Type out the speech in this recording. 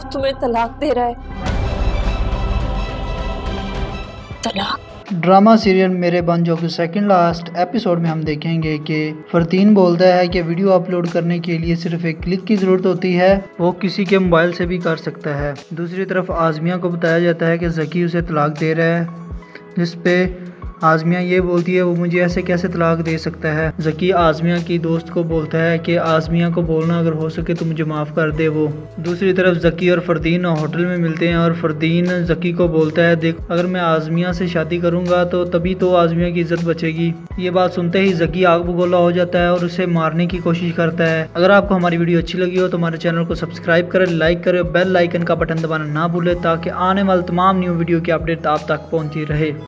तुम्हें तलाक दे रहा है। तलाक? ड्रामा सीरियल मेरे बंजो के सेकंड लास्ट एपिसोड में हम देखेंगे कि फरदीन बोलता है कि वीडियो अपलोड करने के लिए सिर्फ एक क्लिक की ज़रूरत होती है, वो किसी के मोबाइल से भी कर सकता है। दूसरी तरफ आज़मिया को बताया जाता है कि ज़की उसे तलाक दे रहा है, जिस पे आज़मिया ये बोलती है वो मुझे ऐसे कैसे तलाक दे सकता है। ज़की आज़मिया की दोस्त को बोलता है कि आज़मिया को बोलना अगर हो सके तो मुझे माफ़ कर दे वो। दूसरी तरफ ज़की और फरदीन होटल में मिलते हैं और फरदीन ज़की को बोलता है देख अगर मैं आज़मिया से शादी करूँगा तो तभी तो आज़मिया की इज्जत बचेगी। ये बात सुनते ही ज़की आग बगोला हो जाता है और उसे मारने की कोशिश करता है। अगर आपको हमारी वीडियो अच्छी लगी हो तो हमारे चैनल को सब्सक्राइब करें, लाइक करें, बेल आइकन का बटन दबाना ना भूलें ताकि आने वाले तमाम न्यू वीडियो की अपडेट आप तक पहुँचती रहे।